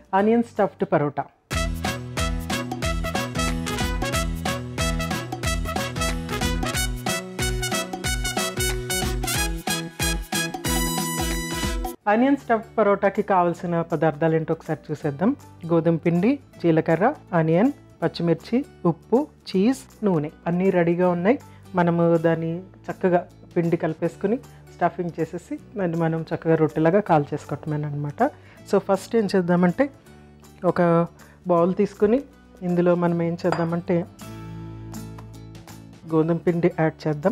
Onion stuffed paratha. Onion stuffed పరోటాకి కావాల్సిన పదార్థాలు ఏంటో ఒకసారి చూసేద్దాం. గోధుమ పిండి, జీలకర్ర, ఆనియన్, పచ్చిమిర్చి, ఉప్పు, చీజ్, నూనె అన్నీ రెడీగా ఉన్నాయి. మనము దాన్ని చక్కగా పిండి కలిపేసుకుని స్టఫింగ్ చేసేసి మనం చక్కగా రొట్టెలాగా కాల్ చేసుకోవటమేనమాట. సో ఫస్ట్ ఏం చేద్దామంటే ఒక బౌల్ తీసుకుని ఇందులో మనం ఏం చేద్దామంటే గోధుమ పిండి యాడ్ చేద్దాం.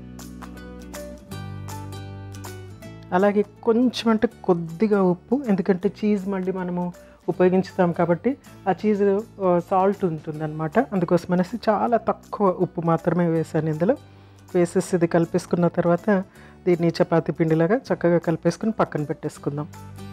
అలాగే కొంచెం అంటే కొద్దిగా ఉప్పు, ఎందుకంటే చీజ్ మళ్ళీ మనము ఉపయోగించుతాం కాబట్టి ఆ చీజ్ సాల్ట్ ఉంటుందన్నమాట. అందుకోసం అనేసి చాలా తక్కువ ఉప్పు మాత్రమే వేసాను ఇందులో. వేసేసి ఇది కలిపేసుకున్న తర్వాత దీన్ని చపాతీ పిండిలాగా చక్కగా కలిపేసుకుని పక్కన పెట్టేసుకుందాం.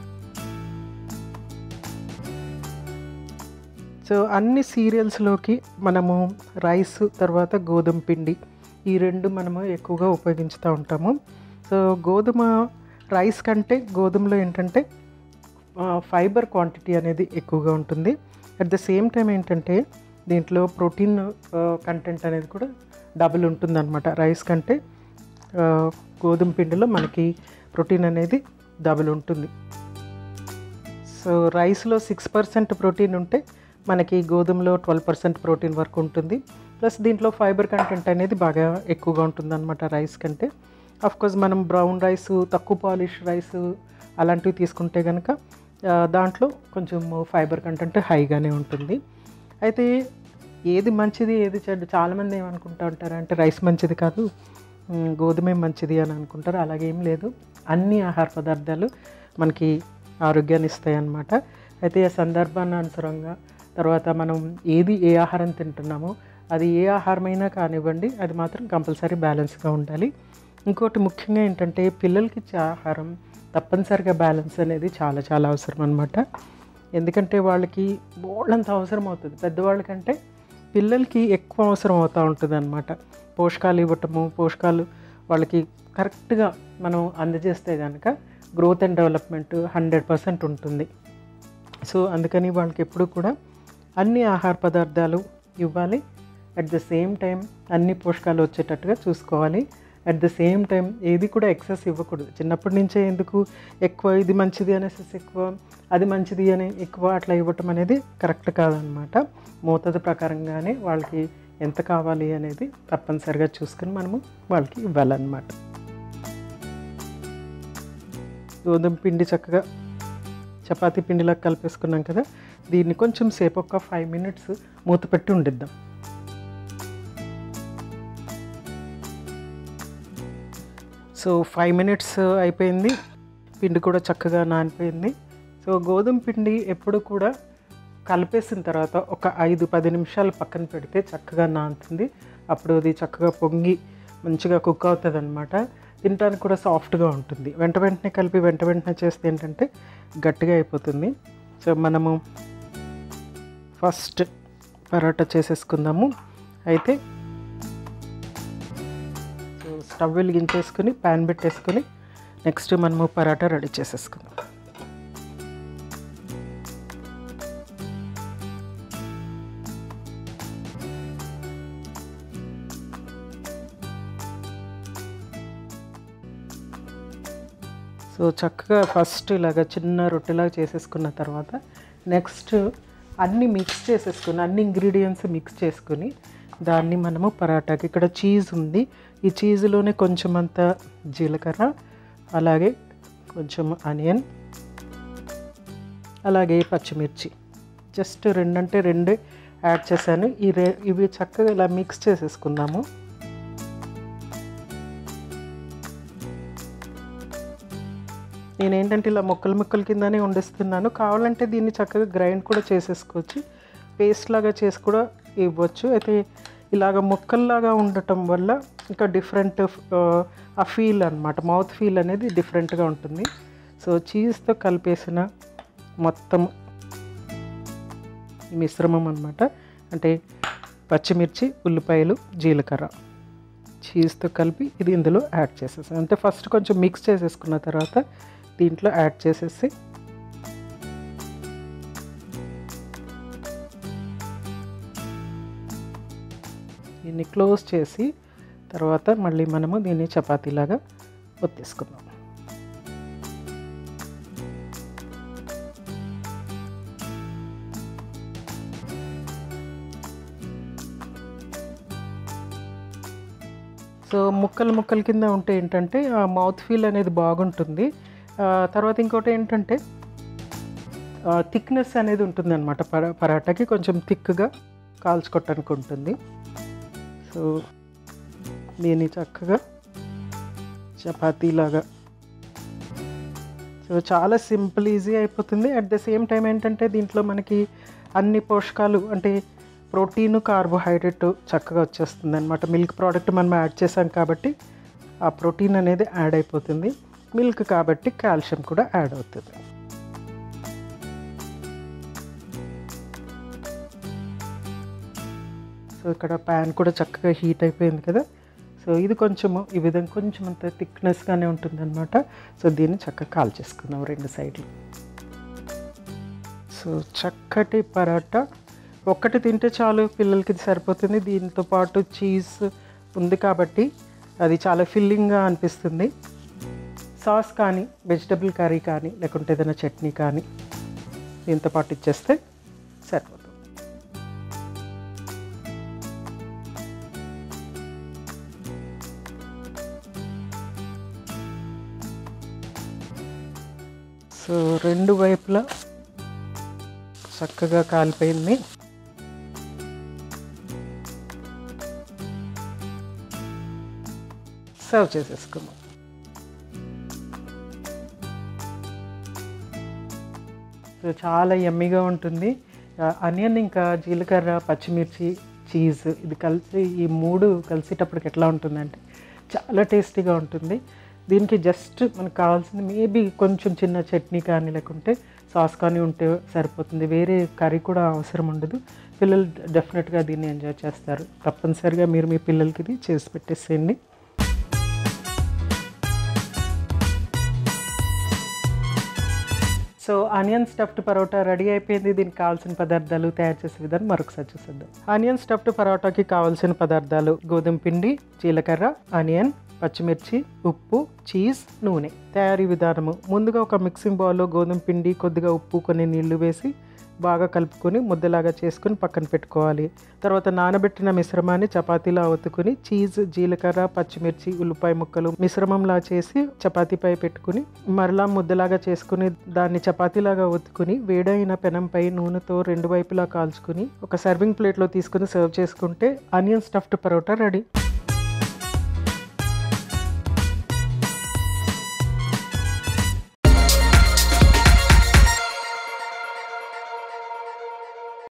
సో అన్ని సీరియల్స్లోకి మనము రైస్ తర్వాత గోధుమ పిండి ఈ రెండు మనము ఎక్కువగా ఉపయోగించుతూ ఉంటాము. సో గోధుమ రైస్ కంటే గోధుమలో ఏంటంటే ఫైబర్ క్వాంటిటీ అనేది ఎక్కువగా ఉంటుంది. అట్ ద సేమ్ టైం ఏంటంటే దీంట్లో ప్రోటీన్ కంటెంట్ అనేది కూడా డబుల్ ఉంటుందన్నమాట. రైస్ కంటే గోధుమ పిండిలో మనకి ప్రోటీన్ అనేది డబుల్ ఉంటుంది. సో రైస్లో 6% ప్రోటీన్ ఉంటే మనకి గోధుమలో 12% ప్రోటీన్ వరకు ఉంటుంది. ప్లస్ దీంట్లో ఫైబర్ కంటెంట్ అనేది బాగా ఎక్కువగా ఉంటుందన్నమాట రైస్ కంటే. అఫ్కోర్స్ మనం బ్రౌన్ రైస్, తక్కువ పాలిష్ రైస్ అలాంటివి తీసుకుంటే కనుక దాంట్లో కొంచెం ఫైబర్ కంటెంట్ హైగానే ఉంటుంది. అయితే ఏది మంచిది ఏది చెడ్డ, చాలామంది ఏమనుకుంటూ ఉంటారంటే రైస్ మంచిది కాదు, గోధుమే మంచిది అని అనుకుంటారు. అలాగేం లేదు, అన్ని ఆహార పదార్థాలు మనకి ఆరోగ్యాన్ని ఇస్తాయి అన్నమాట. అయితే ఆ సందర్భాన్ని అనుసరంగా తర్వాత మనం ఏ ఆహారం తింటున్నామో అది ఏ ఆహారమైనా కానివ్వండి, అది మాత్రం కంపల్సరీ బ్యాలెన్స్గా ఉండాలి. ఇంకోటి ముఖ్యంగా ఏంటంటే పిల్లలకి ఇచ్చే ఆహారం తప్పనిసరిగా బ్యాలెన్స్ అనేది చాలా చాలా అవసరం అన్నమాట. ఎందుకంటే వాళ్ళకి బోళ్ళంత అవసరం అవుతుంది. పెద్దవాళ్ళకంటే పిల్లలకి ఎక్కువ అవసరం అవుతూ ఉంటుంది అన్నమాట. పోషకాలు ఇవ్వటము, పోషకాలు వాళ్ళకి కరెక్ట్గా మనం అందజేస్తే కనుక గ్రోత్ అండ్ డెవలప్మెంట్ 100% ఉంటుంది. సో అందుకని వాళ్ళకి ఎప్పుడు కూడా అన్ని ఆహార పదార్థాలు ఇవ్వాలి. అట్ ద సేమ్ టైం అన్ని పోషకాలు వచ్చేటట్టుగా చూసుకోవాలి. అట్ ద సేమ్ టైం ఏది కూడా ఎక్సెస్ ఇవ్వకూడదు. చిన్నప్పటి నుంచే ఎందుకు ఎక్కువ ఇది మంచిది అనేసి ఎక్కువ, అది మంచిది అని ఎక్కువ అట్లా ఇవ్వటం అనేది కరెక్ట్ కాదనమాట. మోతాదు ప్రకారంగానే వాళ్ళకి ఎంత కావాలి అనేది తప్పనిసరిగా చూసుకొని మనము వాళ్ళకి ఇవ్వాలన్నమాట. గోధుమ పిండి చక్కగా చపాతీ పిండిలా కలిపేసుకున్నాం కదా, దీన్ని కొంచెం సేపు ఒక 5 minutes మూత పెట్టి ఉండిద్దాం. సో 5 minutes అయిపోయింది, పిండి కూడా చక్కగా నానిపోయింది. సో గోధుమ పిండి ఎప్పుడు కూడా కలిపేసిన తర్వాత ఒక 5-10 నిమిషాలు పక్కన పెడితే చక్కగా నానుతుంది. అప్పుడు అది చక్కగా పొంగి మంచిగా కుక్ అవుతుంది అనమాట. తినడానికి కూడా సాఫ్ట్గా ఉంటుంది. వెంటనే కలిపి వెంటనే చేస్తే ఏంటంటే గట్టిగా అయిపోతుంది. సో మనము ఫస్ట్ పరోటా చేసేసుకుందాము. అయితే సో స్టవ్ వెలిగించేసుకుని ప్యాన్ పెట్టేసుకుని నెక్స్ట్ మనము పరోటా రెడీ చేసేసుకుందాం. సో చక్కగా ఫస్ట్ ఇలాగ చిన్న రొట్టెలాగా చేసేసుకున్న తర్వాత నెక్స్ట్ అన్నీ మిక్స్ చేసేసుకుని అన్ని ఇంగ్రీడియంట్స్ మిక్స్ చేసుకుని దాన్ని మనము పరాటాకి, ఇక్కడ చీజ్ ఉంది, ఈ చీజ్లోనే కొంచెం అంత జీలకర్ర, అలాగే కొంచెం ఆనియన్, అలాగే పచ్చిమిర్చి జస్ట్ 2 అంటే 2 యాడ్ చేశాను. ఇవి చక్కగా ఇలా మిక్స్ చేసేసుకుందాము. నేనేంటంటే ఇలా ముక్కలు కిందనే వండిస్తున్నాను. కావాలంటే దీన్ని చక్కగా గ్రైండ్ కూడా చేసేసుకోవచ్చు, పేస్ట్ లాగా చేసి కూడా ఇవ్వచ్చు. అయితే ఇలాగ ముక్కల్లాగా ఉండటం వల్ల ఇంకా డిఫరెంట్ ఆ ఫీల్ అనమాట, మౌత్ ఫీల్ అనేది డిఫరెంట్గా ఉంటుంది. సో చీజ్తో కలిపేసిన మొత్తం ఈ మిశ్రమం అనమాట, అంటే పచ్చిమిర్చి, ఉల్లిపాయలు, జీలకర్ర, చీజ్తో కలిపి ఇది ఇందులో యాడ్ చేసేసాను. అంటే ఫస్ట్ కొంచెం మిక్స్ చేసేసుకున్న తర్వాత దీంట్లో యాడ్ చేసేసి దీన్ని క్లోజ్ చేసి తర్వాత మళ్ళీ మనము దీన్ని చపాతీలాగా ఒత్తేసుకుందాం. సో ముక్కలు కింద ఉంటే ఏంటంటే ఆ మౌత్ ఫీల్ అనేది బాగుంటుంది. తర్వాత ఇంకోటి ఏంటంటే థిక్నెస్ అనేది ఉంటుంది అనమాట. పరాటాకి కొంచెం థిక్గా కాల్చుకోవటానికి ఉంటుంది. సో దీన్ని చక్కగా చపాతీలాగా, సో చాలా సింపుల్, ఈజీ అయిపోతుంది. అట్ ద సేమ్ టైం ఏంటంటే దీంట్లో మనకి అన్ని పోషకాలు అంటే ప్రోటీన్, కార్బోహైడ్రేట్ చక్కగా వచ్చేస్తుంది అనమాట. మిల్క్ ప్రోడక్ట్ మనం యాడ్ చేసాం కాబట్టి ఆ ప్రోటీన్ అనేది యాడ్ అయిపోతుంది. మిల్క్ కాబట్టి కాల్షియం కూడా యాడ్ అవుతుంది. సో ఇక్కడ ప్యాన్ కూడా చక్కగా హీట్ అయిపోయింది కదా. సో ఇది కొంచెము ఈ విధంగా కొంచెం అంత థిక్నెస్గానే ఉంటుంది అనమాట. సో దీన్ని చక్కగా కాల్చేసుకుందాం 2 సైడ్లు. సో చక్కటి పరాటా ఒక్కటి తింటే చాలు, పిల్లలకి సరిపోతుంది. దీంతో పాటు చీజ్ ఉంది కాబట్టి అది చాలా ఫిల్లింగ్గా అనిపిస్తుంది. సాస్ కానీ, వెజిటబుల్ కర్రీ కానీ, లేకుంటే ఏదైనా చట్నీ కానీ దీంతో పాటు ఇచ్చేస్తే సరిపోతుంది. సో 2 వైపులా చక్కగా కాలిపోయింది. సర్వ్ చేసేసుకుందాం. సో చాలా యమ్మీగా ఉంటుంది. ఆనియన్ ఇంకా జీలకర్ర, పచ్చిమిర్చి, చీజ్ ఇది కలిసి ఈ 3 కలిసేటప్పటికి ఎట్లా ఉంటుందంటే చాలా టేస్టీగా ఉంటుంది. దీనికి జస్ట్ మనకు కావాల్సింది మేబీ కొంచెం చిన్న చట్నీ కానీ లేకుంటే సాస్ కానీ ఉంటే సరిపోతుంది. వేరే కర్రీ కూడా అవసరం ఉండదు. పిల్లలు డెఫినెట్గా దీన్ని ఎంజాయ్ చేస్తారు. తప్పనిసరిగా మీరు మీ పిల్లలకి ఇది చేసి పెట్టేసేయండి. So onion stuffed paratha ready అయిపోయింది. దీనికి కావాల్సిన పదార్థాలు, తయారు చేసే విధానం మరొకసారి చూసేద్దాం. ఆనియన్ స్టఫ్డ్ పరోటాకి కావాల్సిన పదార్థాలు: గోధుమ పిండి, జీలకర్ర, ఆనియన్, పచ్చిమిర్చి, ఉప్పు, చీజ్, నూనె. తయారీ విధానము: ముందుగా ఒక మిక్సింగ్ బౌల్లో గోధుమ పిండి, కొద్దిగా ఉప్పు, కొన్ని నీళ్లు వేసి బాగా కలుపుకొని ముద్దలాగా చేసుకుని పక్కన పెట్టుకోవాలి. తర్వాత నానబెట్టిన మిశ్రమాన్ని చపాతీలా ఒత్తుకుని చీజ్, జీలకర్ర, పచ్చిమిర్చి, ఉల్లిపాయ ముక్కలు మిశ్రమంలా చేసి చపాతీపై పెట్టుకుని మరలా ముద్దలాగా చేసుకుని దాన్ని చపాతీలాగా ఒత్తుకుని వేడైన పెనంపై నూనెతో 2 వైపులా కాల్చుకుని ఒక సర్వింగ్ ప్లేట్లో తీసుకుని సర్వ్ చేసుకుంటే ఆనియన్ స్టఫ్డ్ పరోటా రెడీ.